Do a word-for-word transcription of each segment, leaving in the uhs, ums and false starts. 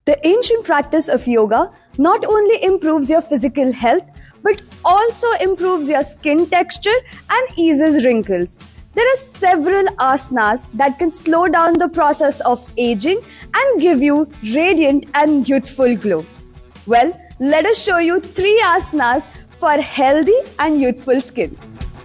The ancient practice of yoga not only improves your physical health, but also improves your skin texture and eases wrinkles. There are several asanas that can slow down the process of aging and give you radiant and youthful glow. Well, let us show you three asanas for healthy and youthful skin.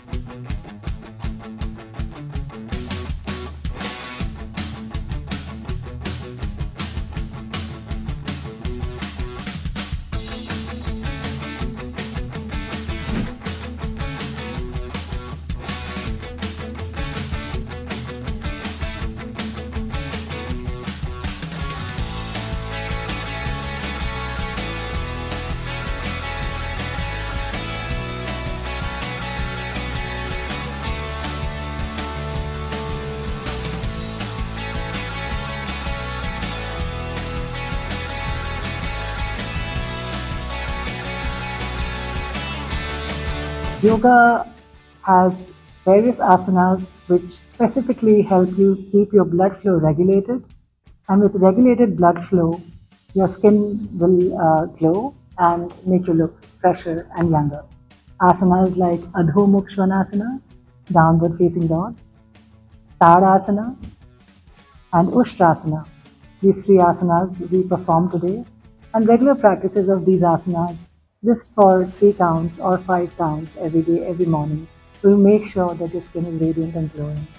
Yoga has various asanas which specifically help you keep your blood flow regulated, and with regulated blood flow, your skin will uh, glow and make you look fresher and younger. Asanas like Adho Mukha Svanasana, Downward Facing Dog, Tadasana, and Ushtrasana. These three asanas we perform today, and regular practices of these asanas just for three counts or five counts every day, every morning, will make sure that your skin is radiant and glowing.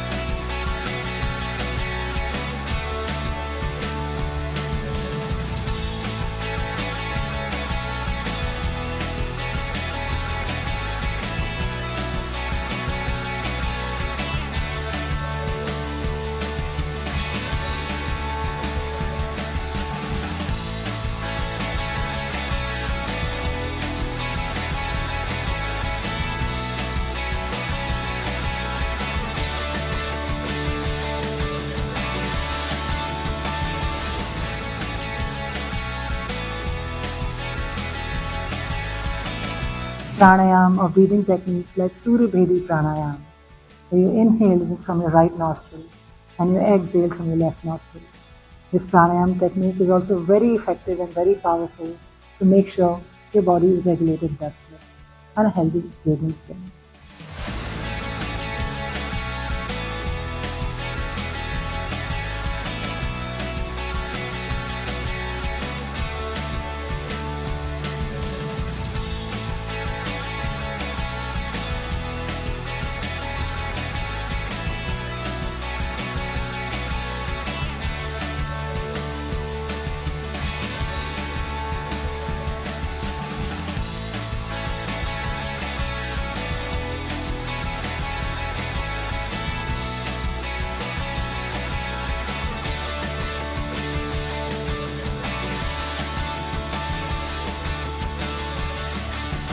Pranayam or breathing techniques like Surya Bhedi Pranayam, where you inhale from your right nostril and you exhale from your left nostril. This pranayam technique is also very effective and very powerful to make sure your body is regulated blood flow and a healthy, radiant skin.